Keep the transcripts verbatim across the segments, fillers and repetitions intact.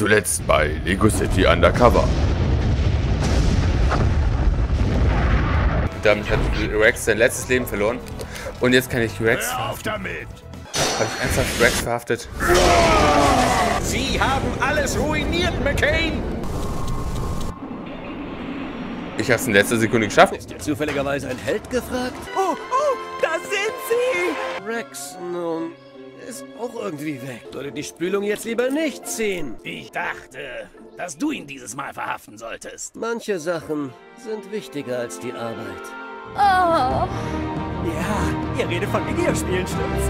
Zuletzt bei Lego City Undercover. Damit hat Rex sein letztes Leben verloren. Und jetzt kann ich Rex verhaften. Habe ich ernsthaft Rex verhaftet? Sie haben alles ruiniert, McCain! Ich habe es in letzter Sekunde geschafft. Ist dir zufälligerweise ein Held gefragt? Oh, oh, da sind Sie! Rex, nun, ist auch irgendwie weg. Würde die Spülung jetzt lieber nicht ziehen. Ich dachte, dass du ihn dieses Mal verhaften solltest. Manche Sachen sind wichtiger als die Arbeit. Oh. Ja, ihr redet von Videospielen, stimmt's?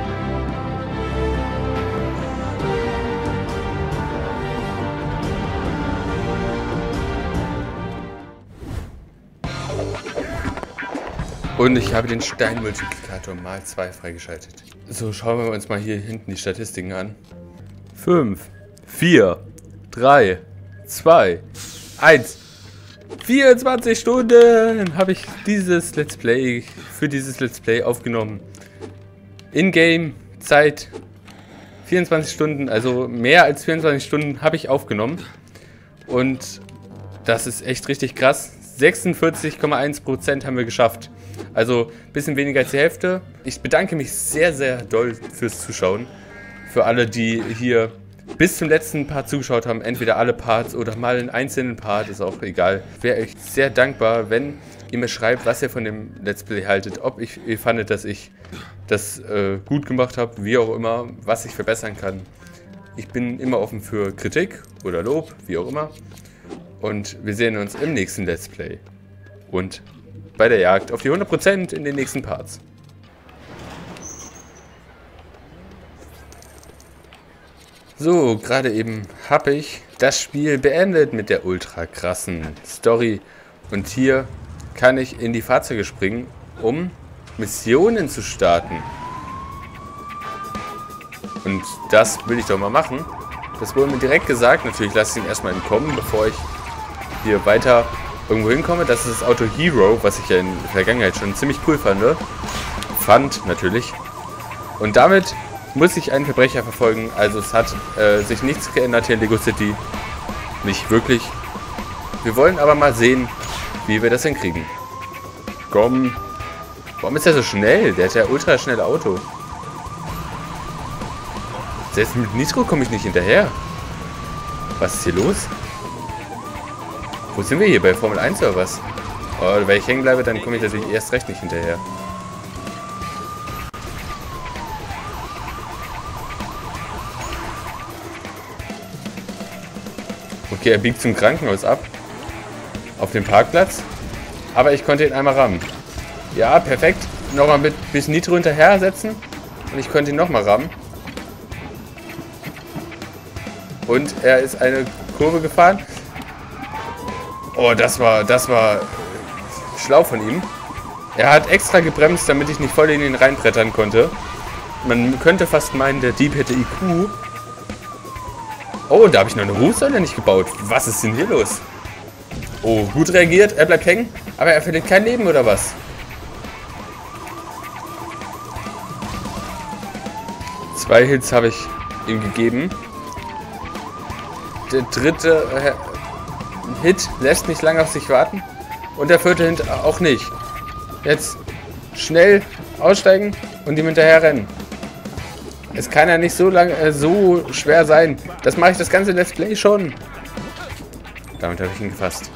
Und ich habe den Steinmultiplikator mal zwei freigeschaltet. So, schauen wir uns mal hier hinten die Statistiken an. fünf, vier, drei, zwei, eins. vierundzwanzig Stunden habe ich dieses Let's Play, für dieses Let's Play aufgenommen. In-game Zeit vierundzwanzig Stunden, also mehr als vierundzwanzig Stunden habe ich aufgenommen. Und das ist echt richtig krass. sechsundvierzig Komma eins Prozent haben wir geschafft. Also ein bisschen weniger als die Hälfte. Ich bedanke mich sehr, sehr doll fürs Zuschauen. Für alle, die hier bis zum letzten Part zugeschaut haben. Entweder alle Parts oder mal einen einzelnen Part, ist auch egal. Ich wäre echt sehr dankbar, wenn ihr mir schreibt, was ihr von dem Let's Play haltet. Ob ich, ihr fandet, dass ich das äh, gut gemacht habe, wie auch immer, was ich verbessern kann. Ich bin immer offen für Kritik oder Lob, wie auch immer. Und wir sehen uns im nächsten Let's Play. Und bei der Jagd auf die hundert Prozent in den nächsten Parts. So, gerade eben habe ich das Spiel beendet mit der ultra krassen Story. Und hier kann ich in die Fahrzeuge springen, um Missionen zu starten. Und das will ich doch mal machen. Das wurde mir direkt gesagt. Natürlich lasse ich ihn erstmal entkommen, bevor ich hier weiter irgendwo hinkomme. Das ist das Auto Hero, was ich ja in der Vergangenheit schon ziemlich cool fand. Fand, natürlich. Und damit muss ich einen Verbrecher verfolgen. Also es hat äh, sich nichts geändert hier in Lego City. Nicht wirklich. Wir wollen aber mal sehen, wie wir das hinkriegen. Komm. Warum ist der so schnell? Der hat ja ultra schnelle Auto. Selbst mit Nitro komme ich nicht hinterher. Was ist hier los? Wo sind wir hier? Bei Formel eins oder was? Oh, wenn ich hängen bleibe, dann komme ich natürlich erst recht nicht hinterher. Okay, er biegt zum Krankenhaus ab. Auf dem Parkplatz. Aber ich konnte ihn einmal rammen. Ja, perfekt. Nochmal mit bis Nitro hinterher setzen. Und ich konnte ihn nochmal rammen. Und er ist eine Kurve gefahren. Oh, das war, das war schlau von ihm. Er hat extra gebremst, damit ich nicht voll in ihn reinbrettern konnte. Man könnte fast meinen, der Dieb hätte I Q. Oh, da habe ich noch eine Ruhesäule nicht gebaut. Was ist denn hier los? Oh, gut reagiert. Er bleibt hängen. Aber er verliert kein Leben, oder was? Zwei Hits habe ich ihm gegeben. Der dritte äh, Hit lässt nicht lange auf sich warten. Und der vierte Hit auch nicht. Jetzt schnell aussteigen und ihm hinterher rennen. Es kann ja nicht so lang, äh, so schwer sein. Das mache ich das ganze Let's Play schon. Damit habe ich ihn gefasst.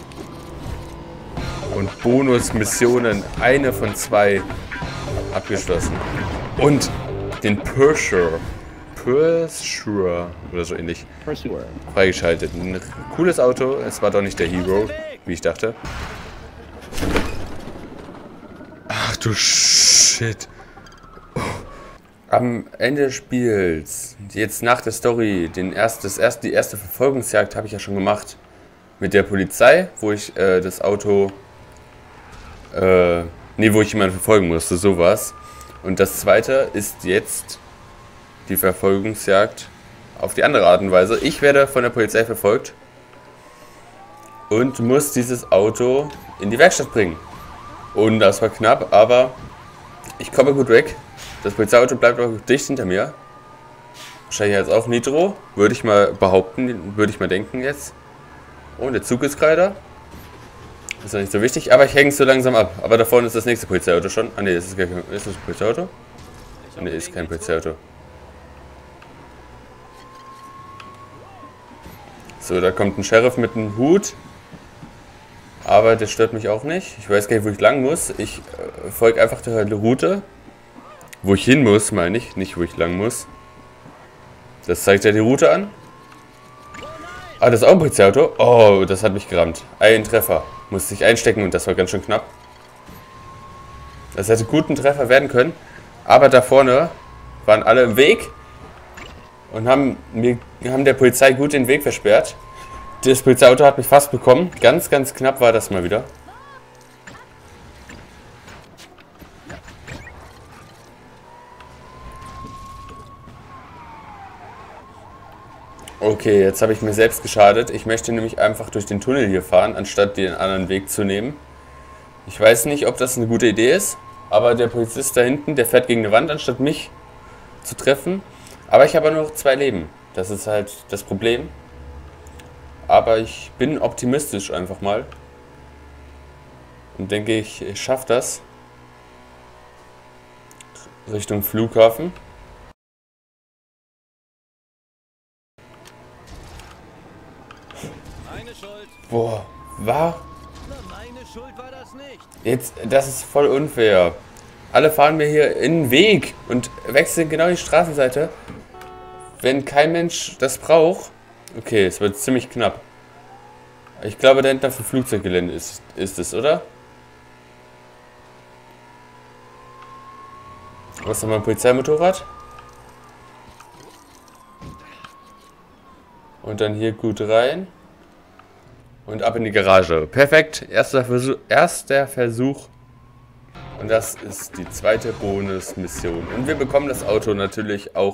Und Bonusmissionen, eine von zwei, abgeschlossen. Und den Pursuer. Pursuer oder so ähnlich. Pursuer. Freigeschaltet. Ein cooles Auto. Es war doch nicht der Hero, wie ich dachte. Ach du Shit. Am Ende des Spiels, jetzt nach der Story, den erst, das erste, die erste Verfolgungsjagd habe ich ja schon gemacht. Mit der Polizei, wo ich äh, das Auto, äh, nee, wo ich jemanden verfolgen musste, sowas. Und das zweite ist jetzt die Verfolgungsjagd auf die andere Art und Weise. Ich werde von der Polizei verfolgt und muss dieses Auto in die Werkstatt bringen. Und das war knapp, aber ich komme gut weg. Das Polizeiauto bleibt auch dicht hinter mir. Wahrscheinlich jetzt auch Nitro. Würde ich mal behaupten, würde ich mal denken jetzt. Oh, der Zug ist gerade. Ist noch nicht so wichtig, aber ich hänge es so langsam ab. Aber da vorne ist das nächste Polizeiauto schon. Ah ne, ist, ist das ein Polizeiauto? Ah, ne, ist kein Polizeiauto. So, da kommt ein Sheriff mit einem Hut. Aber der stört mich auch nicht. Ich weiß gar nicht, wo ich lang muss. Ich äh, folge einfach der Route. Wo ich hin muss, meine ich. Nicht, wo ich lang muss. Das zeigt ja die Route an. Ah, das ist auch ein Polizeiauto. Oh, das hat mich gerammt. Ein Treffer. Musste ich einstecken und das war ganz schön knapp. Das hätte gut ein Treffer werden können. Aber da vorne waren alle im Weg. Und haben, mir, haben der Polizei gut den Weg versperrt. Das Polizeiauto hat mich fast bekommen. Ganz, ganz knapp war das mal wieder. Okay, jetzt habe ich mir selbst geschadet. Ich möchte nämlich einfach durch den Tunnel hier fahren, anstatt den anderen Weg zu nehmen. Ich weiß nicht, ob das eine gute Idee ist, aber der Polizist da hinten, der fährt gegen eine Wand, anstatt mich zu treffen. Aber ich habe nur noch zwei Leben. Das ist halt das Problem. Aber ich bin optimistisch einfach mal. Und denke, ich, ich schaffe das. Richtung Flughafen. Boah, war... Meine Schuld war das nicht. Jetzt, das ist voll unfair. Alle fahren mir hier in den Weg und wechseln genau die Straßenseite. Wenn kein Mensch das braucht... Okay, es wird ziemlich knapp. Ich glaube, da hinten auf dem Flugzeuggelände ist, ist es, oder? Was ist nochmal ein Polizeimotorrad? Und dann hier gut rein. Und ab in die Garage. Perfekt. Erster Versuch. Erster Versuch. Und das ist die zweite Bonusmission. Und wir bekommen das Auto natürlich auch.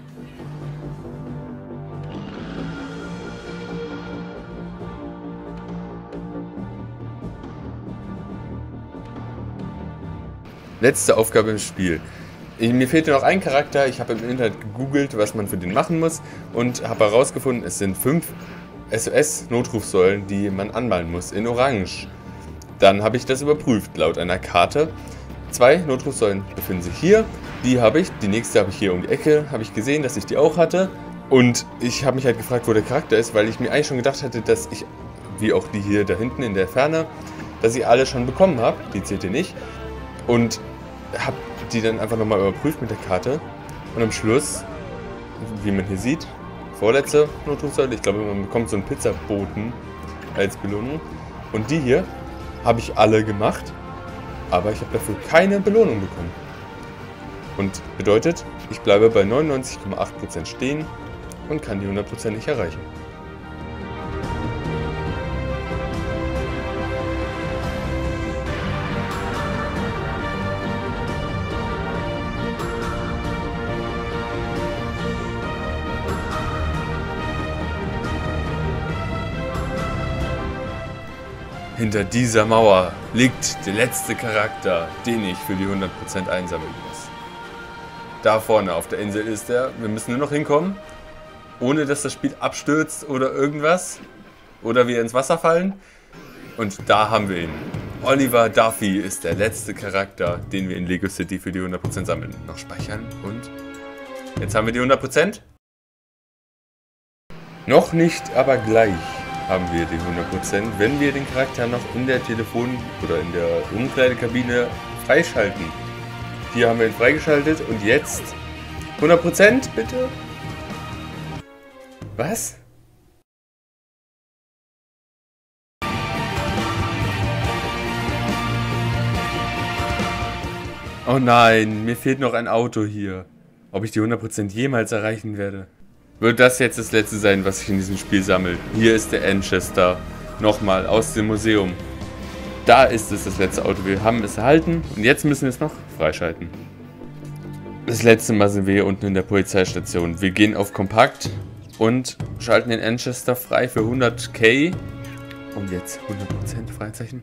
Letzte Aufgabe im Spiel. Mir fehlte noch ein Charakter. Ich habe im Internet gegoogelt, was man für den machen muss. Und habe herausgefunden, es sind fünf S O S-Notrufsäulen, die man anmalen muss, in Orange. Dann habe ich das überprüft, laut einer Karte. Zwei Notrufsäulen befinden sich hier. Die habe ich, die nächste habe ich hier um die Ecke, habe ich gesehen, dass ich die auch hatte. Und ich habe mich halt gefragt, wo der Charakter ist, weil ich mir eigentlich schon gedacht hatte, dass ich, wie auch die hier da hinten in der Ferne, dass ich alle schon bekommen habe. Die zählt ihr nicht. Und habe die dann einfach nochmal überprüft mit der Karte. Und am Schluss, wie man hier sieht, vorletzte Notrufsäule. Ich glaube, man bekommt so einen Pizzaboten als Belohnung. Und die hier habe ich alle gemacht, aber ich habe dafür keine Belohnung bekommen. Und bedeutet, ich bleibe bei neunundneunzig Komma acht Prozent stehen und kann die hundert Prozent nicht erreichen. Hinter dieser Mauer liegt der letzte Charakter, den ich für die hundert Prozent einsammeln muss. Da vorne auf der Insel ist er. Wir müssen nur noch hinkommen, ohne dass das Spiel abstürzt oder irgendwas. Oder wir ins Wasser fallen. Und da haben wir ihn. Oliver Duffy ist der letzte Charakter, den wir in Lego City für die hundert Prozent sammeln. Noch speichern und jetzt haben wir die hundert Prozent. Noch nicht, aber gleich haben wir die hundert Prozent, wenn wir den Charakter noch in der Telefon- oder in der Umkleidekabine freischalten. Hier haben wir ihn freigeschaltet und jetzt hundert Prozent bitte. Was? Oh nein, mir fehlt noch ein Auto hier. Ob ich die hundert Prozent jemals erreichen werde. Wird das jetzt das letzte sein, was ich in diesem Spiel sammle? Hier ist der Anchester. Nochmal aus dem Museum. Da ist es, das letzte Auto. Wir haben es erhalten und jetzt müssen wir es noch freischalten. Das letzte Mal sind wir hier unten in der Polizeistation. Wir gehen auf Kompakt und schalten den Anchester frei für hunderttausend. Und jetzt hundert Prozent Freizeichen.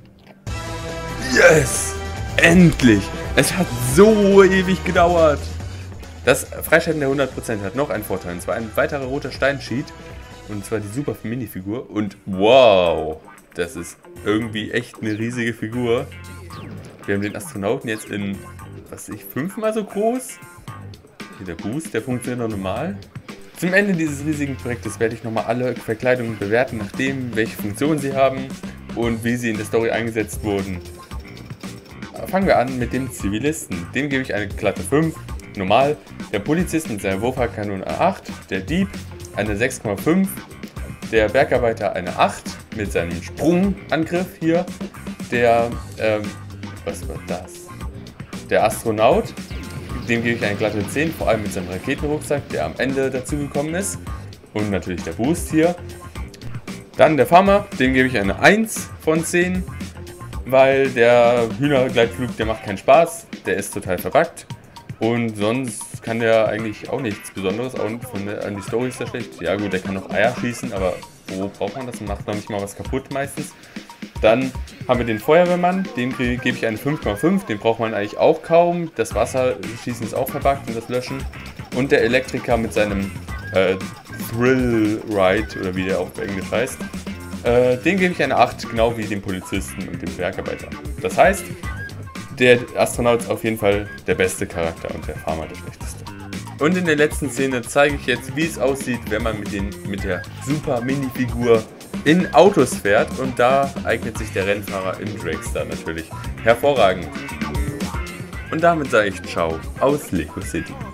Yes! Endlich! Es hat so ewig gedauert. Das Freischalten der hundert Prozent hat noch einen Vorteil, und zwar ein weiterer roter Steinsheet, und zwar die super Minifigur. Und wow, das ist irgendwie echt eine riesige Figur. Wir haben den Astronauten jetzt in, was weiß ich, fünfmal so groß. Hier der Boost, der funktioniert noch normal. Zum Ende dieses riesigen Projektes werde ich nochmal alle Verkleidungen bewerten, nachdem welche Funktionen sie haben und wie sie in der Story eingesetzt wurden. Fangen wir an mit dem Zivilisten. Dem gebe ich eine glatte fünf. Normal, der Polizist mit seiner Wurfkanone eine acht, der Dieb eine sechs Komma fünf, der Bergarbeiter eine acht mit seinem Sprungangriff hier, der, ähm, was war das? Der Astronaut, dem gebe ich eine glatte zehn, vor allem mit seinem Raketenrucksack, der am Ende dazugekommen ist, und natürlich der Boost hier. Dann der Farmer, dem gebe ich eine eins von zehn, weil der Hühnergleitflug, der macht keinen Spaß, der ist total verbuggt. Und sonst kann der eigentlich auch nichts Besonderes. Auch von der, an die Story ist der schlecht. Ja gut, der kann noch Eier schießen, aber wo braucht man das? Macht noch nicht mal was kaputt meistens. Dann haben wir den Feuerwehrmann, dem gebe ich eine fünf Komma fünf. Den braucht man eigentlich auch kaum. Das Wasserschießen ist auch verbuggt und das Löschen. Und der Elektriker mit seinem äh, Thrill Ride, oder wie der auf Englisch heißt, äh, dem gebe ich eine acht, genau wie dem Polizisten und dem Bergarbeiter. Das heißt, der Astronaut ist auf jeden Fall der beste Charakter und der Farmer der schlechteste. Und in der letzten Szene zeige ich jetzt, wie es aussieht, wenn man mit, den, mit der super Minifigur in Autos fährt. Und da eignet sich der Rennfahrer im Dragster natürlich hervorragend. Und damit sage ich Ciao aus Lego City.